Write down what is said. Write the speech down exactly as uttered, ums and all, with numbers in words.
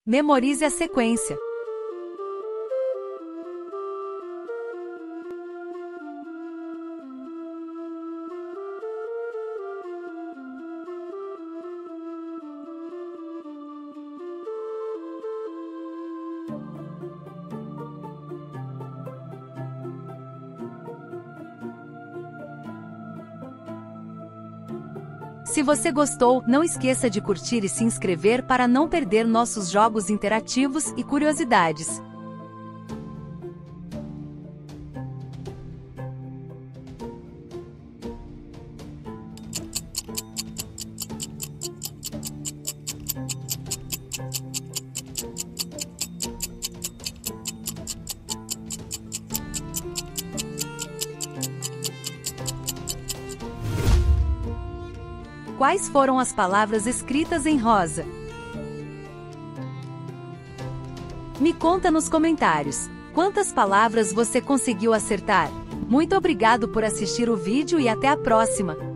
Memorize a sequência. Se você gostou, não esqueça de curtir e se inscrever para não perder nossos jogos interativos e curiosidades. Quais foram as palavras escritas em rosa? Me conta nos comentários. Quantas palavras você conseguiu acertar? Muito obrigado por assistir o vídeo e até a próxima!